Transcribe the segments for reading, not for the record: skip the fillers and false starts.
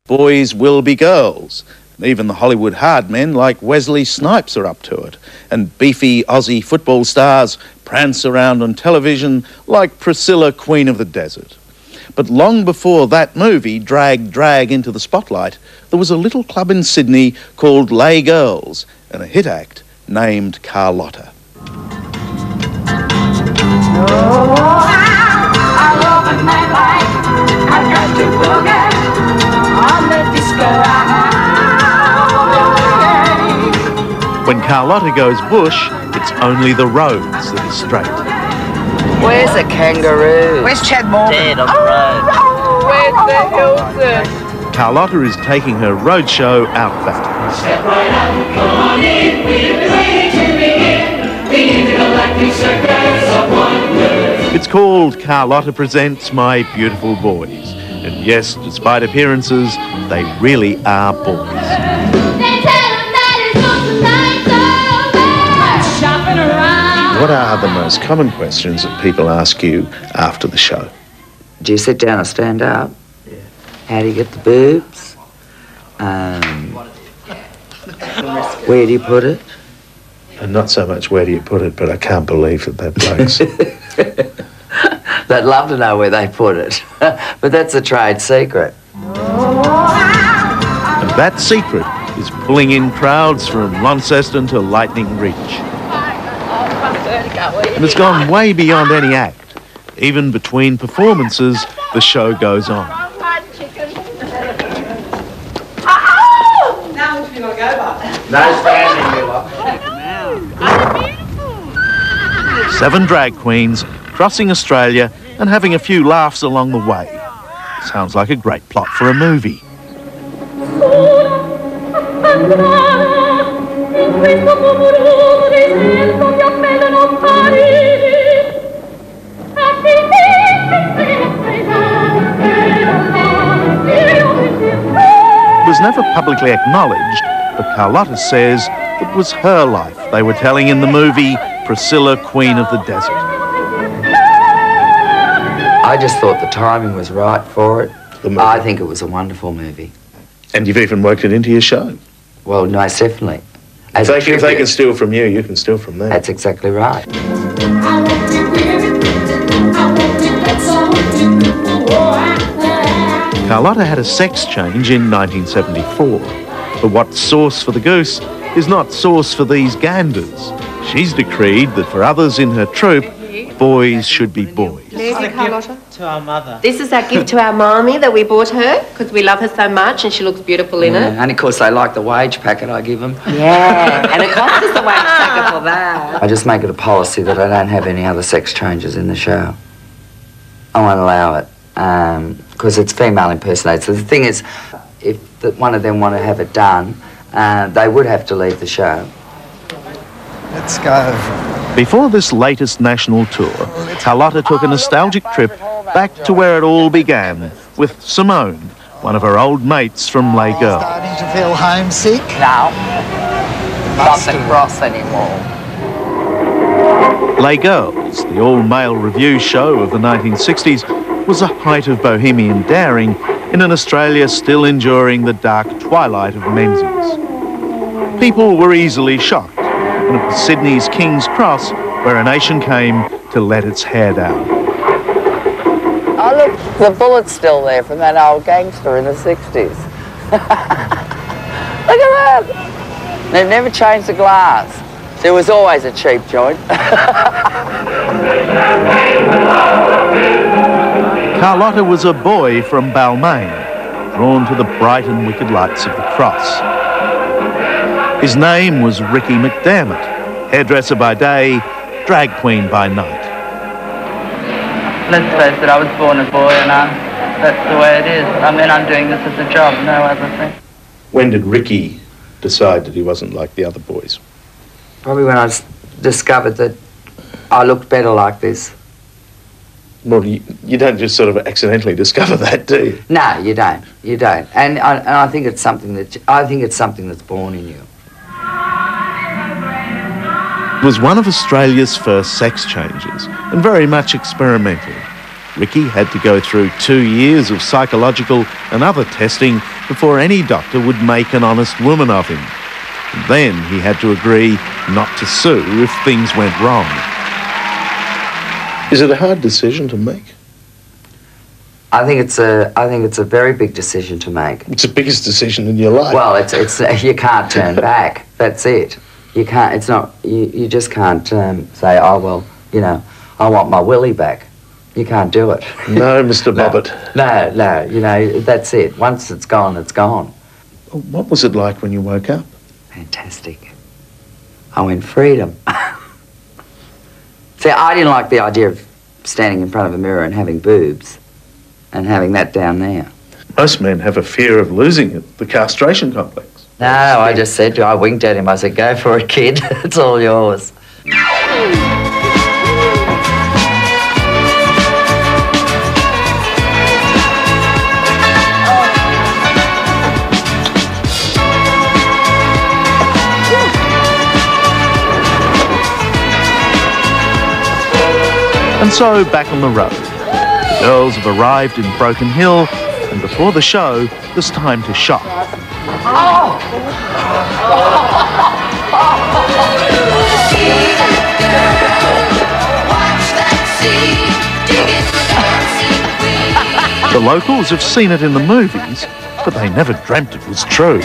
Boys will be girls. Even the Hollywood hard men like Wesley Snipes are up to it. And beefy Aussie football stars prance around on television like Priscilla, Queen of the Desert. But long before that movie dragged drag into the spotlight, there was a little club in Sydney called Les Girls and a hit act named Carlotta. When Carlotta goes bush, it's only the roads that are straight. Where's the kangaroo? Where's Chad Morgan? Dead on the road. Where's the Hilton? Carlotta is taking her roadshow out back. Step right out, come on in, we've been waiting to begin. The intergalactic circus of wonders. It's called Carlotta Presents My Beautiful Boys. And yes, despite appearances, they really are boys. What are the most common questions that people ask you after the show? Do you sit down or stand up? Yeah. How do you get the boobs? Where do you put it? And not so much where do you put it, but I can't believe that they're blokes. They'd love to know where they put it, but that's a trade secret. And that secret is pulling in crowds from Launceston to Lightning Ridge. And it's gone way beyond any act. Even between performances, the show goes on. No standing, Miller. 7 drag queens crossing Australia and having a few laughs along the way. Sounds like a great plot for a movie. It was never publicly acknowledged, but Carlotta says it was her life they were telling in the movie Priscilla, Queen of the Desert. I just thought the timing was right for it. I think it was a wonderful movie. And you've even worked it into your show. Well, most definitely. If they can steal from you, you can steal from them. That's exactly right. Carlotta had a sex change in 1974. But what's sauce for the goose is not sauce for these ganders. She's decreed that for others in her troupe, boys should be boys. There's your Carlotta. To our mother. This is our gift to our mommy that we bought her because we love her so much and she looks beautiful in it. And of course they like the wage packet I give them. Yeah, and it costs us a wage packet for that. I just make it a policy that I don't have any other sex changes in the show. I won't allow it because it's female impersonators. The thing is, if one of them want to have it done, they would have to leave the show. Let's go. Before this latest national tour, Carlotta took a nostalgic trip back to where it all began with Simone, one of her old mates from Les Girls. Starting to feel homesick? No, not the cross anymore. Les Girls, the all-male revue show of the 1960s, was a height of bohemian daring in an Australia still enduring the dark twilight of menzies. People were easily shocked, and it was Sydney's King's Cross where a nation came to let its hair down. Oh, look, the bullet's still there from that old gangster in the 60s. Look at that. They've never changed the glass. There was always a cheap joint. Carlotta was a boy from Balmain, drawn to the bright and wicked lights of the cross. His name was Ricky McDermott, hairdresser by day, drag queen by night. Let's face it, I was born a boy and that's the way it is. I mean, I'm doing this as a job, no other thing. When did Ricky decide that he wasn't like the other boys? Probably when I discovered that I looked better like this. Well, you don't just sort of accidentally discover that, do you? No, you don't. You don't. And I think it's something that's born in you. It was one of Australia's first sex changes and very much experimental. Ricky had to go through 2 years of psychological and other testing before any doctor would make an honest woman of him. And then he had to agree not to sue if things went wrong. Is it a hard decision to make? I think it's a very big decision to make. It's the biggest decision in your life. Well, it's you can't turn back. That's it. You can't. It's not. You just can't say, oh well, you know, I want my willy back. You can't do it. No, Mr. Bobbitt. No. You know, that's it. Once it's gone, it's gone. What was it like when you woke up? Fantastic. I went freedom. See, I didn't like the idea of standing in front of a mirror and having boobs and having that down there. Most men have a fear of losing it, the castration complex. No, I just said, I winked at him. I said, go for it, kid. It's all yours. And so back on the road. The girls have arrived in Broken Hill, and before the show, there's time to shop. The locals have seen it in the movies, but they never dreamt it was true.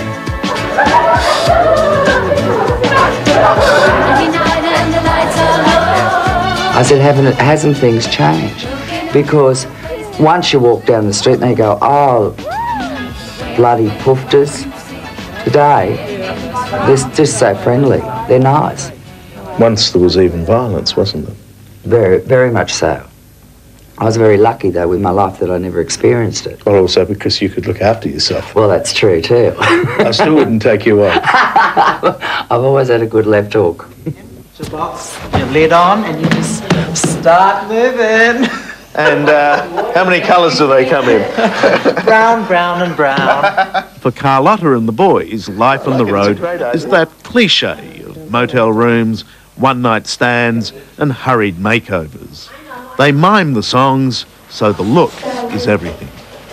I said, hasn't things changed? Because once you walk down the street and they go, oh, bloody poofters. Today, they're just so friendly. They're nice. Once there was even violence, wasn't there? Very, very much so. I was very lucky, though, with my life that I never experienced it. Well, also because you could look after yourself. Well, that's true, too. I still wouldn't take you on. I've always had a good left hook. The box, your lid on, and you just start moving. And how many colours do they come in? Brown, brown, and brown. For Carlotta and the boys, life on the road is that cliche of motel rooms, one-night stands and hurried makeovers. They mime the songs, so the look is everything.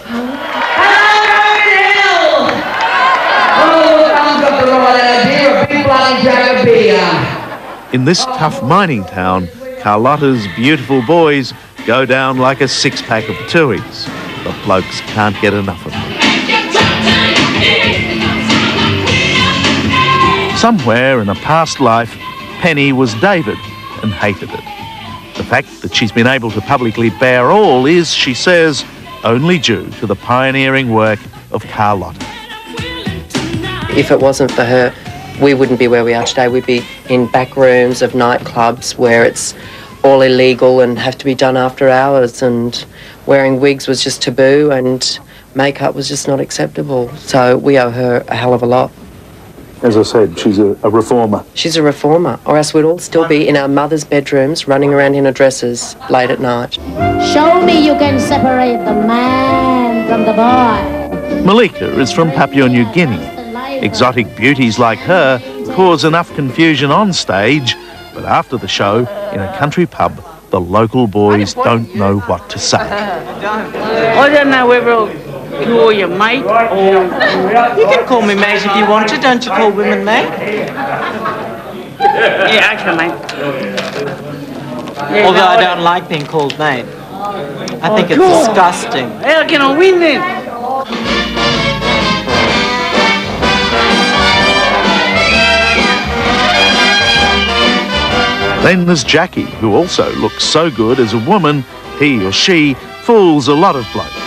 In this tough mining town, Carlotta's beautiful boys go down like a six-pack of Tuies. The blokes can't get enough of them. Somewhere in a past life, Penny was David and hated it. The fact that she's been able to publicly bear all is, she says, only due to the pioneering work of Carlotta. If it wasn't for her, we wouldn't be where we are today. We'd be in back rooms of nightclubs where it's all illegal and have to be done after hours, and wearing wigs was just taboo and makeup was just not acceptable. So we owe her a hell of a lot. As I said, she's a reformer. She's a reformer, or else we'd all still be in our mother's bedrooms running around in our dresses late at night. Show me you can separate the man from the boy. Malika is from Papua New Guinea. Exotic beauties like her cause enough confusion on stage, but after the show, in a country pub, the local boys don't know what to say. I don't know whether I'll call you mate or... You can call me mate if you want to. Don't you call women mate? Yeah, okay, mate. Yeah, Although no, I don't like being called mate. I think it's cool. disgusting. How can I win then? Then there's Jackie, who also looks so good as a woman, he or she fools a lot of blokes.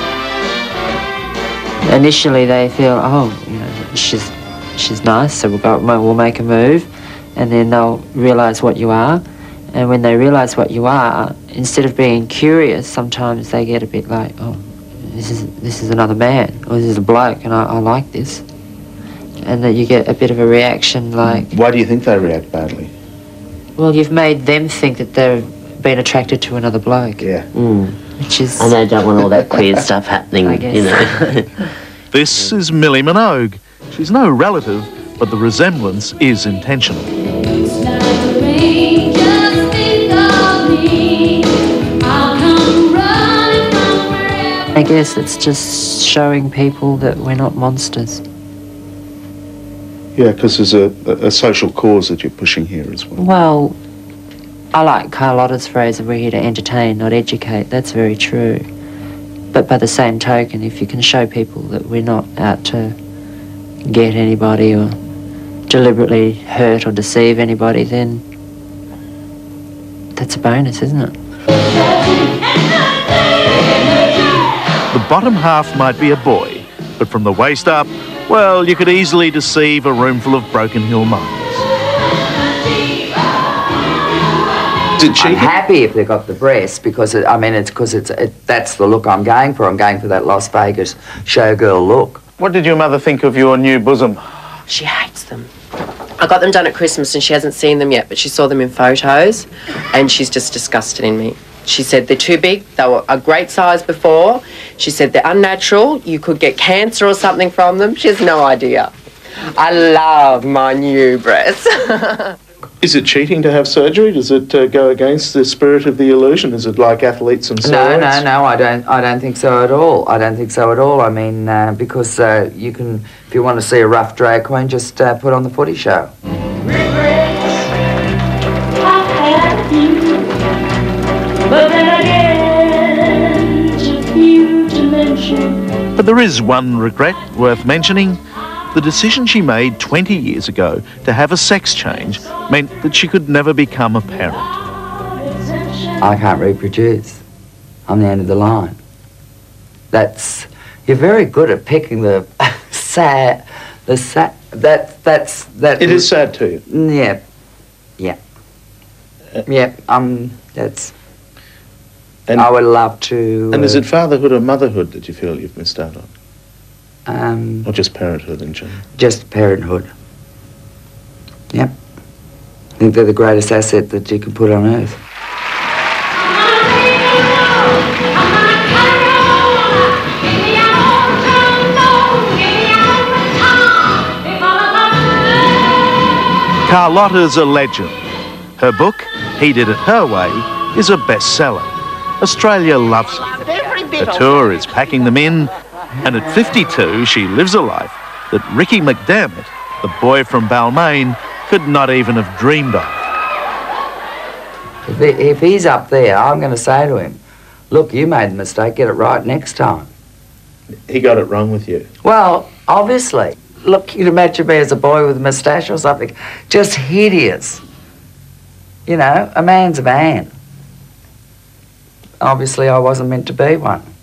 Initially they feel, oh, you know, she's nice, so we'll make a move, and then they'll realise what you are. And when they realise what you are, instead of being curious, sometimes they get a bit like, oh, this is another man, or this is a bloke, and I like this. And then you get a bit of a reaction like... Why do you think they react badly? Well, you've made them think that they've been attracted to another bloke. Yeah. Which is... And they don't want all that queer stuff happening, I guess. you know. This is Millie Minogue. She's no relative, but the resemblance is intentional. Just think of me. I'll come running. I guess it's just showing people that we're not monsters. Yeah, because there's a social cause that you're pushing here as well. Well, I like Carlotta's phrase of we're here to entertain, not educate. That's very true. But by the same token, if you can show people that we're not out to get anybody or deliberately hurt or deceive anybody, then that's a bonus, isn't it? The bottom half might be a boy, but from the waist up, well, you could easily deceive a room full of Broken Hill miners. I'm happy if they got the breast because that's the look I'm going for. I'm going for that Las Vegas showgirl look. What did your mother think of your new bosom? She hates them. I got them done at Christmas and she hasn't seen them yet, but she saw them in photos and she's just disgusted in me. She said they're too big. They were a great size before. She said they're unnatural. You could get cancer or something from them. She has no idea. I love my new breasts. Is it cheating to have surgery? Does it go against the spirit of the illusion? Is it like athletes and steroids? No, I don't think so at all. I don't think so at all. I mean, because you can, if you want to see a rough drag queen, just put on the footy show. But then again, too few to mention. But there is one regret worth mentioning. The decision she made 20 years ago to have a sex change meant that she could never become a parent. I can't reproduce. I'm the end of the line. You're very good at picking the sad, that. It is sad to you. Yeah. That's... And, I would love to... And is it fatherhood or motherhood that you feel you've missed out on? Or just parenthood in general? Just parenthood. Yep. I think they're the greatest asset that you can put on earth. Carlotta's a legend. Her book, He Did It Her Way, is a bestseller. Australia loves her. Her tour is packing them in, and at 52 she lives a life that Ricky McDermott, the boy from Balmain, could not even have dreamed of. If he's up there, I'm going to say to him, look, you made the mistake, get it right next time. He got it wrong with you? Well, obviously. Look, you'd imagine me as a boy with a moustache or something. Just hideous. You know, a man's a man. Obviously, I wasn't meant to be one.